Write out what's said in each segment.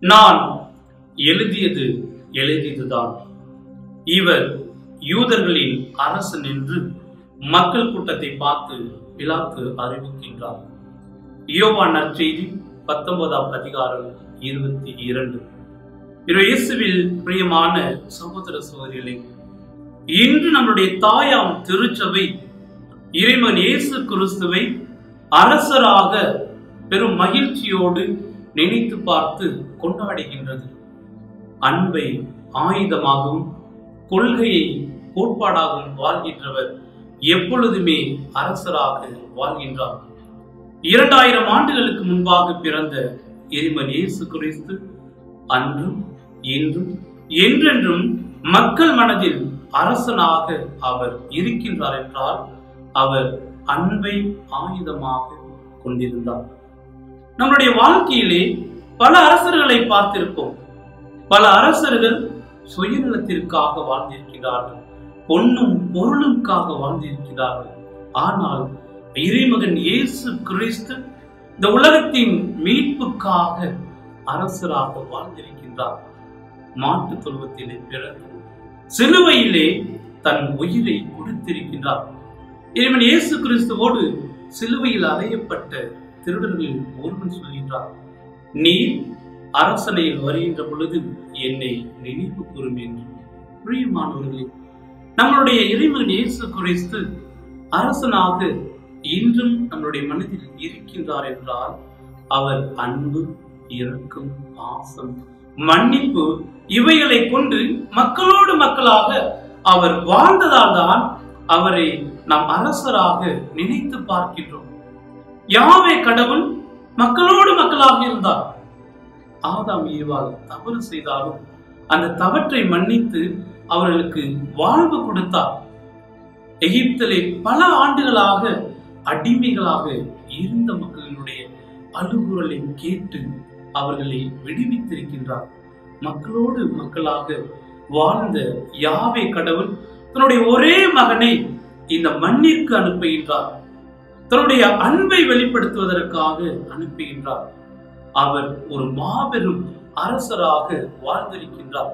நான் எழுதியது எழுதியதுதான். இவர் யூதர்களின் அரசன் என்று மக்கள் கூட்டத்தை பார்த்து பிலாத்து அறிவிக்கின்றார். யோவான் நற்செய்தி 19ஆம் அதிகாரம் 22. இயேசுவில் பிரியமான சகோதர சகோதரிகளே, இன்று நம்முடைய தாயாம் திருச்சபை இறைவன் இயேசு கிறிஸ்துவை அரசராக பெரும் மகிழ்ச்சியோடு நினைத்து பார்த்து கொண்டாடுகின்றது. அன்பை ஆயுதமாகவும் கொள்கையை கோட்பாடாகவும் வாழ்கின்றவர் எப்பொழுதுமே அரசராக வாழ்கின்றார். 2000 ஆண்டுகளுக்கு முன்பாக பிறந்த இறைவன் இயேசு கிறிஸ்து அன்றும் இன்றும் என்றென்றும் மக்கள் மனதில் அரசனாக அவர் இருக்கின்றார் என்றால் அவர் அன்பை ஆயுதமாக கொண்டிருந்தார். நம்முடைய வாழ்க்கையிலே பல அரசர்களை பார்த்திருப்போம். பல அரசர்கள் சுயநலத்திற்காக வாழ்ந்திருக்கிறார்கள், பொன்னும் பொருளுக்காக வாழ்ந்திருக்கிறார்கள். ஆனால் இறைமகன் இயேசு கிறிஸ்து இந்த உலகத்தின் மீட்புக்காக அரசராக வாழ்ந்திருக்கின்றார். மாட்டு தொழுவத்திலே பிறந்து சிலுவையிலே தன் உயிரை கொடுத்திருக்கின்றார். இறைவன் இயேசு கிறிஸ்துவோடு சிலுவையில் அறையப்பட்ட திருடர்களில் ஒருவன் சொல்கின்றார், நீ அரசனையில் வருகின்ற பொழுது என்னை நினைவு கூறும் என்று. பிரியமானவர்களே, நம்மளுடைய இறைவன் இயேசு கிறிஸ்து அரசனாக இன்றும் நம்முடைய மனதில் இருக்கின்றார் என்றால் அவர் அன்பு, இரக்கம், பாசம், மன்னிப்பு இவைகளை கொண்டு மக்களோடு மக்களாக அவர் வாழ்ந்ததால் தான் அவரை நாம் அரசராக நினைத்து பார்க்கின்றோம். யாவே கடவுள் மக்களோடு மக்களாக இருந்தார். ஆதாம் ஏவாள் தவறு செய்தாலும் அந்த தவற்றை மன்னித்து அவர்களுக்கு வாழ்வு கொடுத்தார். எகிப்திலே பல ஆண்டுகளாக அடிமைகளாக இருந்த மக்களினுடைய அழுகுரலை கேட்டு அவர்களை விடுவித்திருக்கின்றார். மக்களோடு மக்களாக வாழ்ந்த யாவே கடவுள் தன்னுடைய ஒரே மகனை இந்த மண்ணிற்கு அனுப்புகின்றார். தன்னுடைய அன்பை வெளிப்படுத்துவதற்காக அனுப்புகின்றார். அவர் ஒரு மாபெரும் அரசராக வாழ்ந்திருக்கின்றார்.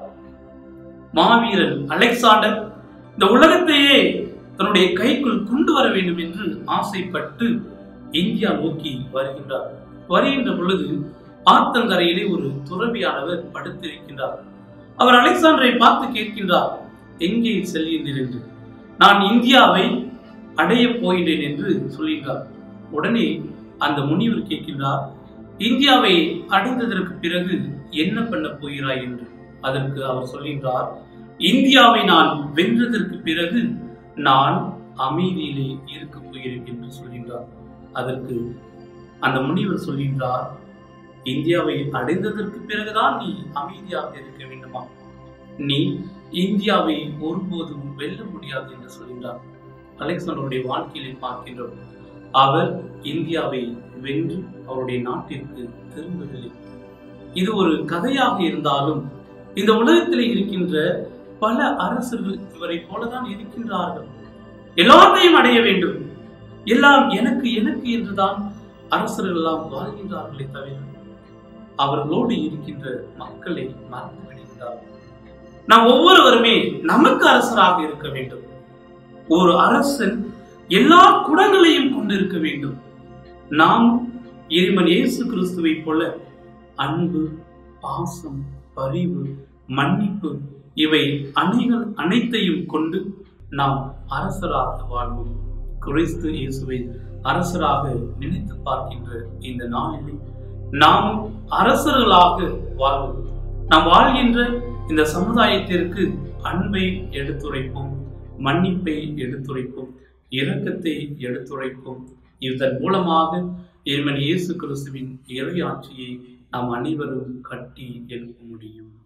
மாவீரன் அலெக்சாண்டர் இந்த உலகத்தையே தன்னுடைய கைக்குள் கொண்டு வர வேண்டும் என்று ஆசைப்பட்டு இந்தியா நோக்கி வருகின்றார். வருகின்ற பொழுது ஆத்தங்கரையிலே ஒரு துறவியானவர் படுத்திருக்கின்றார். அவர் அலெக்சாண்டரை பார்த்து கேட்கின்றார், எங்கே செல்கின்றீர் என்று. நான் இந்தியாவை அடைய போகிறேன் என்று சொல்கின்றார். உடனே அந்த முனிவர் கேட்கின்றார், இந்தியாவை அடைந்ததற்கு பிறகு என்ன பண்ண போகிறாய் என்று. அதற்கு அவர் சொல்கின்றார், இந்தியாவை நான் வென்றதற்கு பிறகு நான் அமைதியிலே இருக்க போகிறேன் என்று சொல்கின்றார். அதற்கு அந்த முனிவர் சொல்கின்றார், இந்தியாவை அடைந்ததற்கு பிறகுதான் நீ அமைதியாக இருக்க வேண்டுமா? நீ இந்தியாவை ஒருபோதும் வெல்ல முடியாது என்று சொல்கின்றார். அலெக்சாண்டருடைய வாழ்க்கையிலே பார்க்கின்றோம், அவர் இந்தியாவை வென்று அவருடைய நாட்டிற்கு திரும்பவில்லை. இது ஒரு கதையாக இருந்தாலும் இந்த உலகத்தில் இருக்கின்ற பல அரசர்கள் இவரை போலதான் இருக்கின்றார்கள். எல்லாத்தையும் அடைய வேண்டும், எல்லாம் எனக்கு எனக்கு என்றுதான் அரசர்கள் எல்லாம் வாழ்கின்றார்களே தவிர அவர்களோடு இருக்கின்ற மக்களை மறந்து விடுகின்றார்கள். நாம் ஒவ்வொருவருமே நமக்கு அரசராக இருக்க வேண்டும். ஒரு அரசன் எல்லா குணங்களையும் கொண்டிருக்க வேண்டும். நாம் இறைவன் இயேசு கிறிஸ்துவை போல அன்பு, பாசம், பரிவு, மன்னிப்பு இவை அனைத்தையும் கொண்டு நாம் அரசராக வாழ்வோம். கிறிஸ்து இயேசுவை அரசராக நினைத்து பார்க்கின்ற இந்த நாளிலே நாம் அரசர்களாக வாழ்வோம். நாம் வாழ்கின்ற இந்த சமுதாயத்திற்கு அன்பை எடுத்துரைப்போம், மன்னிப்பை எடுத்துரைப்போம், இரக்கத்தை எடுத்துரைப்போம். இதன் மூலமாக இறைவன் இயேசு கிறிஸ்துவின் இறை ஆட்சியை நாம் அனைவரும் கட்டி எழுப்ப முடியும்.